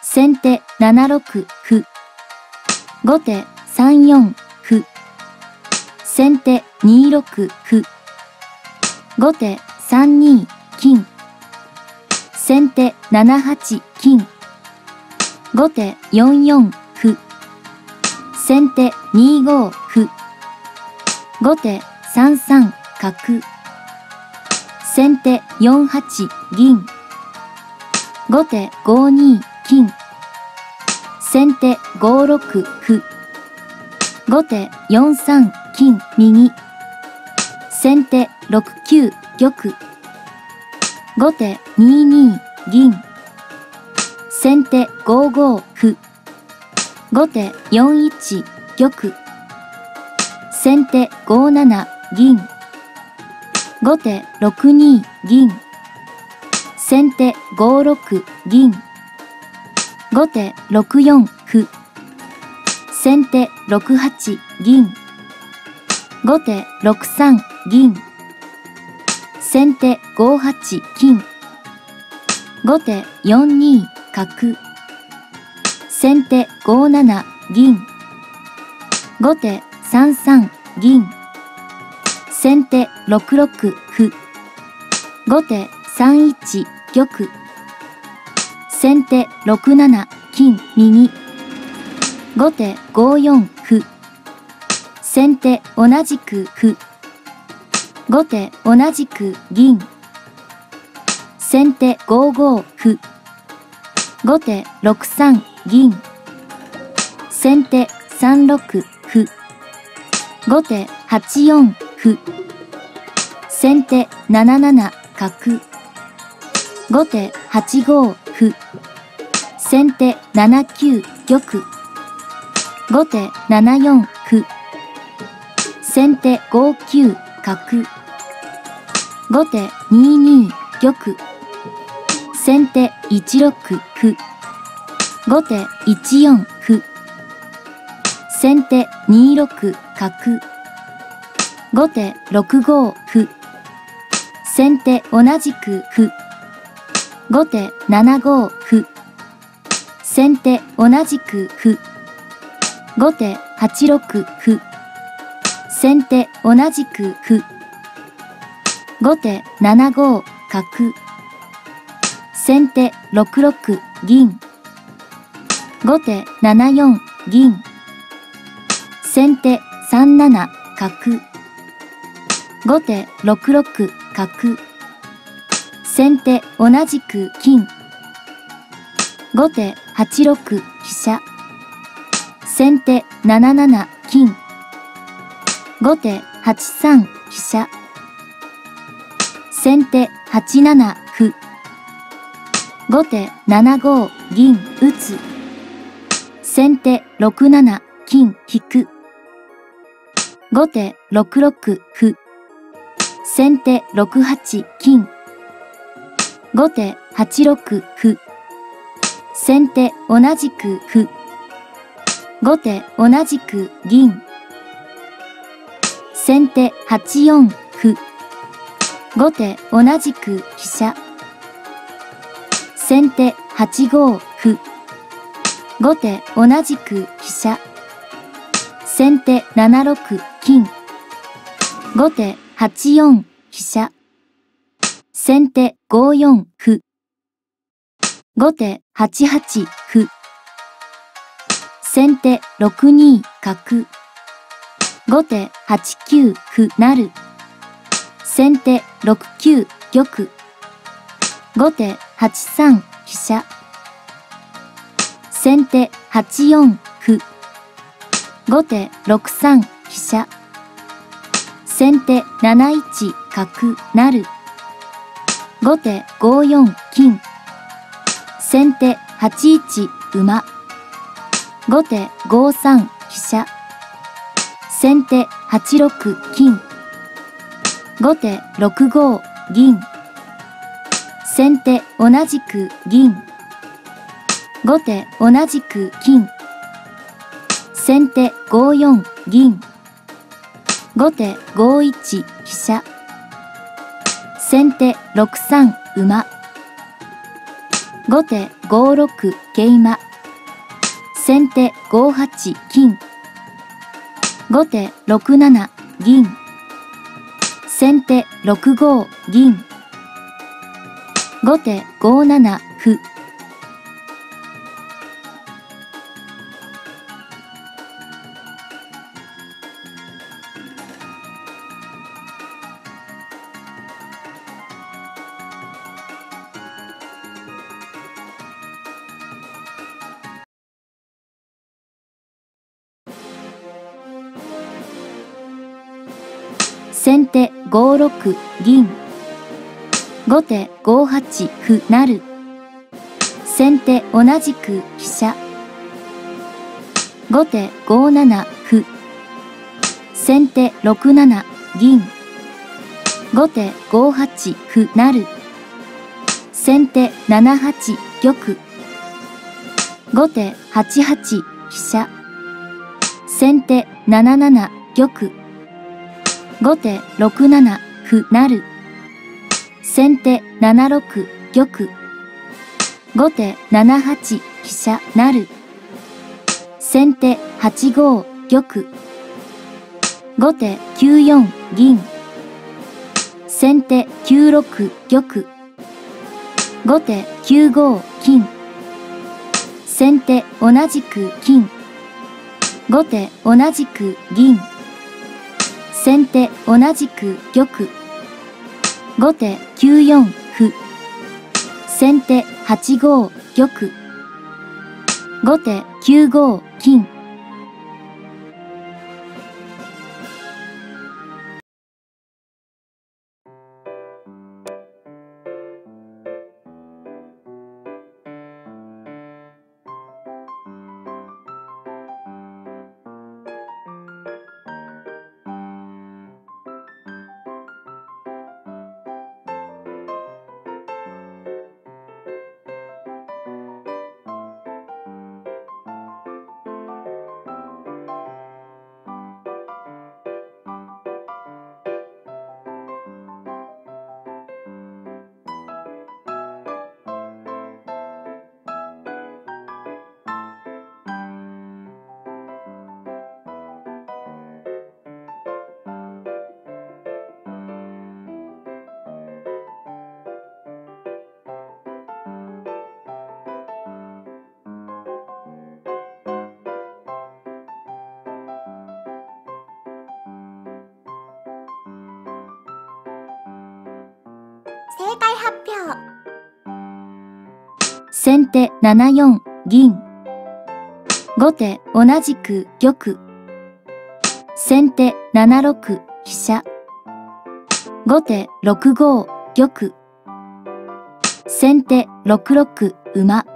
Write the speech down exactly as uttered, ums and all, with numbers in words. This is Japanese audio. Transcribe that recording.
先手ななろく歩。後手さんよん歩。先手にろく歩。後手さんに金。先手ななはち金。後手よんよん歩。先手にご歩。後手さんさん角。先手よんはち銀。後手ごに金。先手ごろく歩。後手よんさん金右。先手ろくきゅう玉。後手にに銀。先手ごご歩。後手よんいち玉。先手ごなな銀。後手ろくに銀。先手ごろく銀。後手ろくよん歩。先手ろくはち銀。後手ろくさん銀。先手ごはち金。後手よんに角。先手ごなな銀。後手さんさん銀。先手ろくろく歩。後手さんいち玉。先手ろくなな金右。後手ごよん歩。先手同じく歩。後手同じく銀。先手ごご歩。後手ろくさん銀。先手さんろく歩。後手はちよん歩。先手ななな角。後手はちご歩。先手ななきゅう玉。後手ななよん歩。先手ごきゅう角。後手にに玉。先手いちろく歩。後手いちよん歩。先手にろく角。後手ろくご歩。先手同じく歩。後手ななご歩。先手同じく歩。後手はちろく歩。先手同じく歩。後手ななご角。先手ろくろく銀。後手ななよん銀。先手さんなな角。後手ろくろく角。先手同じく金。後手はちろく飛車。先手なななな金。後手はちさん飛車。先手はちなな歩。後手ななご銀打つ。先手ろくなな金引く。後手ろくろく歩。先手ろくはち金。後手はちろく歩。先手同じく歩。後手同じく銀。先手はちよん歩。後手同じく飛車。先手はちご歩。後手同じく飛車。先手ななろく金。後手はちよん飛車。先手ごよん歩。後手はちはち歩。先手ろくに角。後手はちきゅう歩成。先手ろくきゅう玉。後手はちさん飛車。先手はちよん歩。後手ろくさん飛車。先手なないち角成。後手ごよん金。先手はちいち馬。後手ごさん飛車。先手はちろく金。後手ろくご銀。先手同じく銀。後手同じく金。先手ごよん銀。後手ごいち飛車。先手ろくさん馬。 後手ごろく桂馬。先手ごはち金。後手ろくなな銀。先手ろくご銀。後手ごなな歩。先手ごろく銀。後手ごはち歩成。先手同じく飛車。後手ごなな歩。先手ろくなな銀。後手ごはち歩成。先手ななはち玉。後手はちはち飛車。先手なななな玉。後手ろくなな歩成。先手ななろく玉。後手ななはち飛車成。先手はちご玉。後手きゅうよん銀。先手きゅうろく玉。後手きゅうご金。先手同じく金。後手同じく銀。先手同じく玉。後手きゅうよん歩。先手はちご玉。後手きゅうご金。 正解発表。 先手ななよん銀。後手同じく玉。先手ななろく飛車。後手ろくご玉。先手ろくろく馬。